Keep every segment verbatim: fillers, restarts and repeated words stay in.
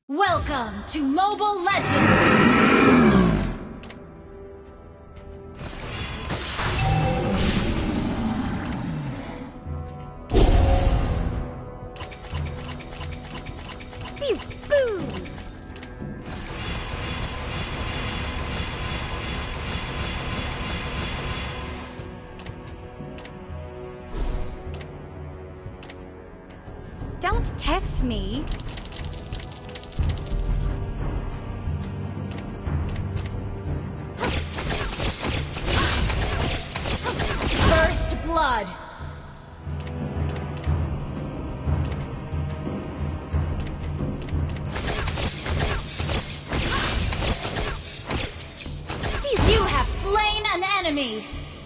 Welcome to Mobile Legends! Pew, boo! Don't test me. First blood. You have slain an enemy.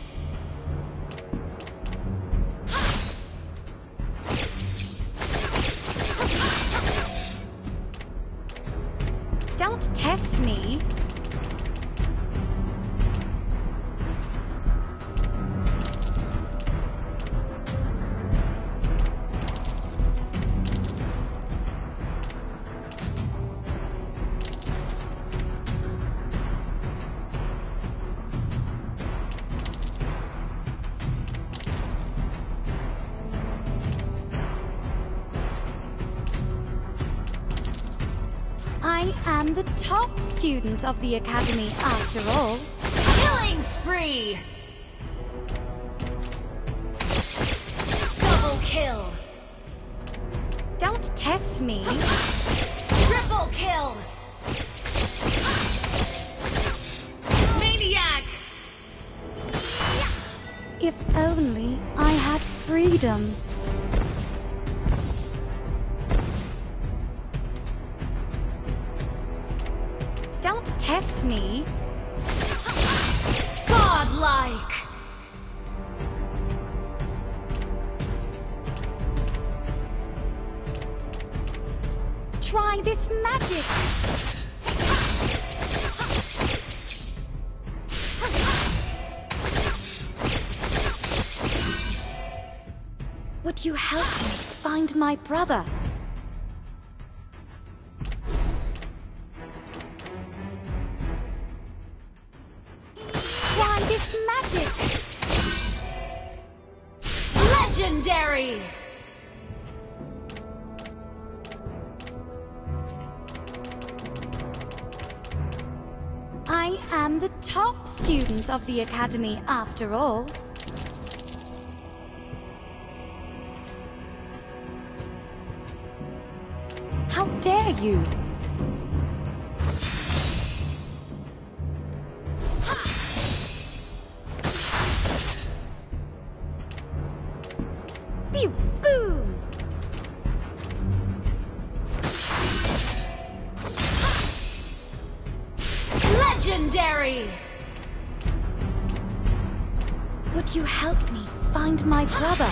Don't test me. I am the top student of the academy after all. Killing spree! Double kill! Don't test me. Triple kill! Maniac! If only I had freedom. Don't test me. Godlike! Try this magic! Would you help me find my brother? Try this magic! Legendary! I am the top student of the academy after all. How dare you! Pew, boom! Legendary! Would you help me find my brother?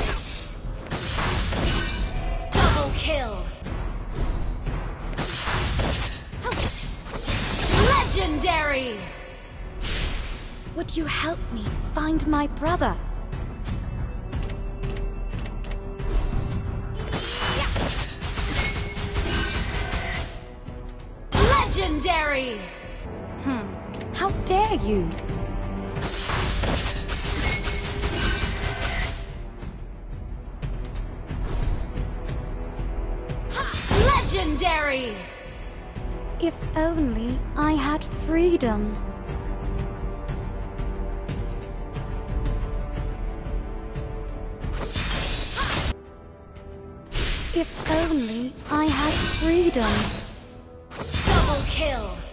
Double kill! Legendary! Would you help me find my brother? Legendary! Hmm, how dare you! Legendary! If only I had freedom. If only I had freedom. Double kill!